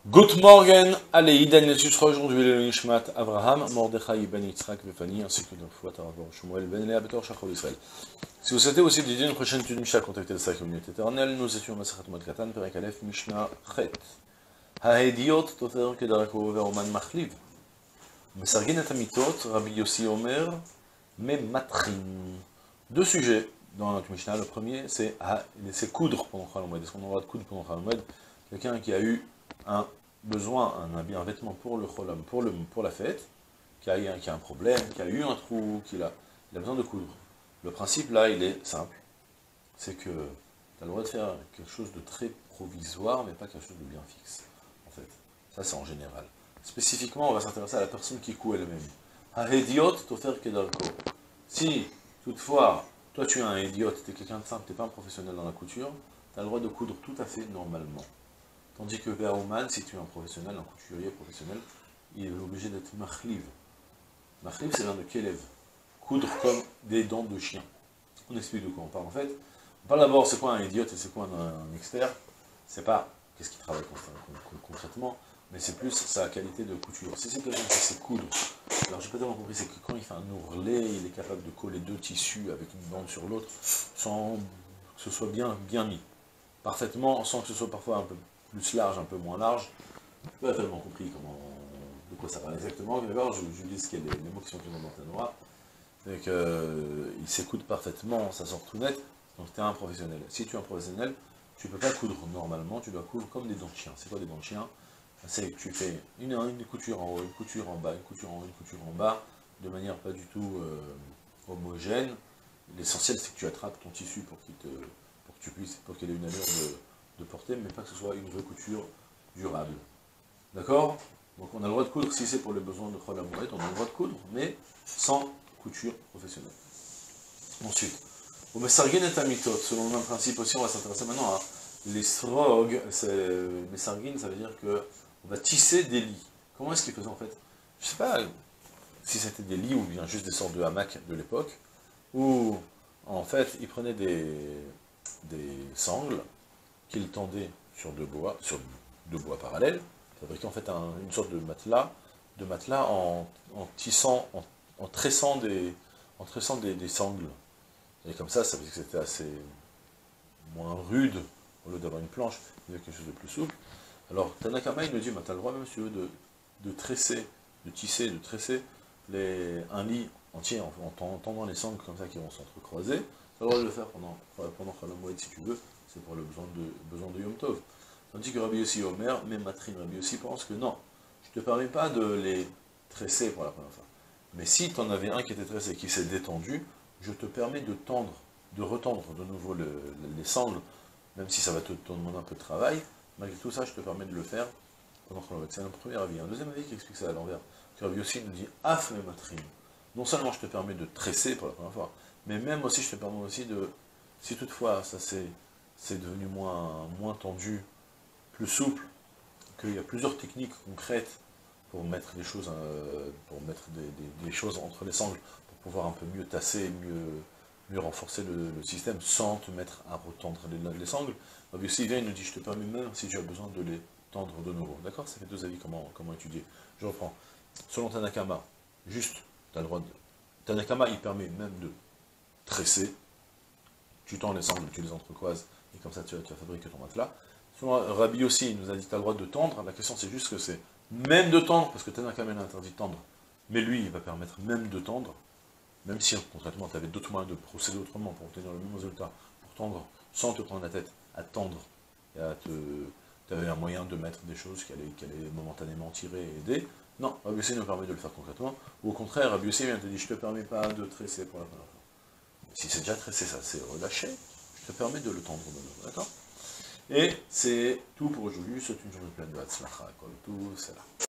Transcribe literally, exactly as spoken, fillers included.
Good morning, allez, Iden Nessus aujourd'hui le Nishmat Avraham, Mordechai ben Yitzhak Befani, ainsi que deux fois Taravor Shmuel ben Léa Betor Shachol Israël. Si vous souhaitez aussi dédier une prochaine étude Mishnah, contactez le sac communauté éternelle, nous étions Masachat Mot Katan, Perek Aleph, Mishnah Chet. Hahediot, Tofer Kedarako Veroman Machliv. Mesargin et Amitot, Rabbi Yossi Omer, Mematrin. Deux sujets dans notre Mishnah. Le premier, c'est coudre pendant Chol Hamoed. Est-ce qu'on a le droit de coudre pendant Chol Hamoed? Quelqu'un qui a eu un besoin, un habit, un vêtement pour le cholam, pour, le, pour la fête, qui a, eu un, qui a un problème, qui a eu un trou, qui a, il a besoin de coudre. Le principe là, il est simple, c'est que tu as le droit de faire quelque chose de très provisoire, mais pas quelque chose de bien fixe, en fait. Ça, c'est en général. Spécifiquement, on va s'intéresser à la personne qui coud elle-même. Un idiot, tofer kedalko. Si, toutefois, toi tu es un idiot, tu es quelqu'un de simple, tu n'es pas un professionnel dans la couture, tu as le droit de coudre tout à fait normalement. Tandis que Ve'auman, si tu es un professionnel, un couturier professionnel, il est obligé d'être machliv. Machliv, c'est l'un de Kelev. Coudre comme des dents de chien. On explique de quoi on parle en fait. On parle d'abord, c'est quoi un idiote et c'est quoi un, un expert. C'est pas qu'est-ce qu'il travaille concrètement, mais c'est plus sa qualité de couture. Si c'est quelqu'un qui sait coudre, alors j'ai pas tellement compris, c'est que quand il fait un ourlet, il est capable de coller deux tissus avec une bande sur l'autre, sans que ce soit bien, bien mis. Parfaitement, sans que ce soit parfois un peu plus large, un peu moins large. Je n'ai pas tellement compris comment, de quoi ça parle exactement, mais d'abord je, je lis ce qu'il y a les, les mots qui sont dans le noir. C'est qu'il euh, s'écoute parfaitement, ça sort tout net, donc tu es un professionnel. Si tu es un professionnel, tu ne peux pas coudre normalement, tu dois coudre comme des dents de chien. C'est quoi des dents de chien? C'est que tu fais une, une couture en haut, une couture en bas, une couture en haut, une couture en bas, de manière pas du tout euh, homogène. L'essentiel c'est que tu attrapes ton tissu pour qu'il te, pour que tu puisses, pour qu'il ait une allure de de porter, mais pas que ce soit une vraie couture durable. D'accord? Donc on a le droit de coudre, si c'est pour les besoins de Chol Hamoed, on a le droit de coudre, mais sans couture professionnelle. Ensuite, au Mesargin et Amitot, selon le même principe aussi, on va s'intéresser maintenant à l'esrog. Mesargin, ça veut dire que on va tisser des lits. Comment est-ce qu'il faisait en fait? Je sais pas si c'était des lits ou bien juste des sortes de hamacs de l'époque, où en fait il prenait des, des sangles, qu'il tendait sur deux bois, sur deux bois parallèles, fabriquant en fait un, une sorte de matelas, de matelas en, en tissant, en, en tressant des, en tressant des, des sangles. Et comme ça, ça veut dire que c'était assez moins rude, au lieu d'avoir une planche, il y avait quelque chose de plus souple. Alors Tanakama il nous dit, bah, tu as le droit même si tu veux de, de tresser, de tisser, de tresser les, un lit entier en, en tendant les sangles comme ça qui vont s'entrecroiser. Tu as le droit de le faire pendant, pendant Chol Hamoed si tu veux. C'est pour le besoin de, besoin de Yom Tov. Tandis que Rabbi Yossi Omer, même Matrin, Rabbi Yossi pense que non, je ne te permets pas de les tresser pour la première fois. Mais si tu en avais un qui était tressé, qui s'est détendu, je te permets de tendre, de retendre de nouveau le, les sangles, même si ça va te, te demander un peu de travail, malgré tout ça, je te permets de le faire pendant qu'on le. C'est un premier avis. Un deuxième avis qui explique ça à l'envers. Que Rabbi Yossi nous dit, Af me Matrin. Non seulement je te permets de tresser pour la première fois, mais même aussi je te permets aussi de, si toutefois ça c'est c'est devenu moins, moins tendu, plus souple, qu'il y a plusieurs techniques concrètes pour mettre les choses, euh, pour mettre des, des, des choses entre les sangles, pour pouvoir un peu mieux tasser, mieux, mieux renforcer le, le système, sans te mettre à retendre les, les sangles. Donc aussi, il vient, il nous dit, je te permets même si tu as besoin de les tendre de nouveau. D'accord? Ça fait deux avis, comment, comment étudier. Je reprends. Selon Tanakama, juste, tu as le droit de... Tanakama, il permet même de tresser, tu tends les sangles, tu les entrecroises, et comme ça tu vas, tu vas fabriquer ton matelas. Selon Rabbi aussi, il nous a dit que tu as le droit de tendre, la question c'est juste que c'est même de tendre, parce que Tanakama a interdit de tendre, mais lui il va permettre même de tendre, même si concrètement tu avais d'autres moyens de procéder autrement pour obtenir le même résultat, pour tendre sans te prendre la tête à tendre, et à te... tu avais un moyen de mettre des choses qui allaient, qui allaient momentanément tirer et aider. Non, Rabbi aussi nous permet de le faire concrètement, ou au contraire, Rabbi aussi vient te dire je te permets pas de tresser pour la première fois. Si c'est déjà tressé, ça c'est relâché, je te permets de le tendre de nouveau, d'accord? Et c'est tout pour aujourd'hui, c'est une journée pleine de Hatzlacha, tout, c'est là.